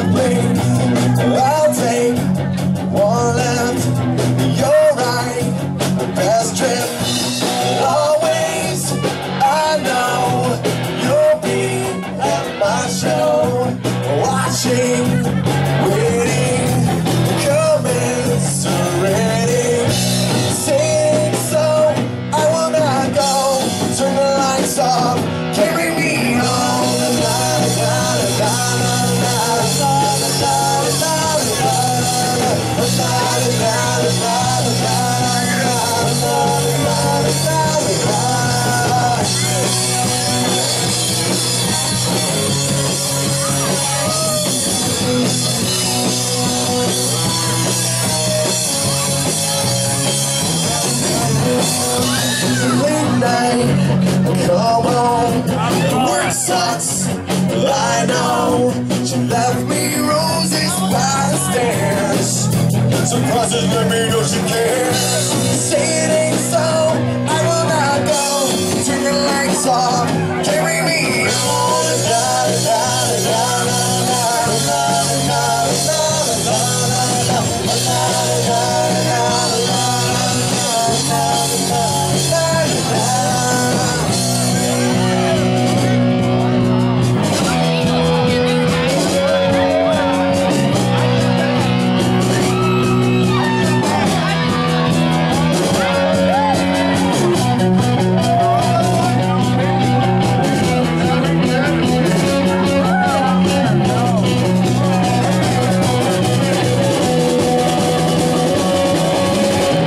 wings. I'll take one left. You're right, best trip. Always, I know you'll be at my show, watching, waiting, commiserating, sing so I will not go. Turn the lights off, carry me home. Late night, come on. Work sucks, I know. She left me roses by the stairs. Surprises let me know she cares. Say it ain't so, I will not go. Turn the lights off, carry me home.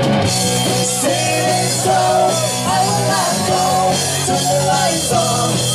Turn the lights on.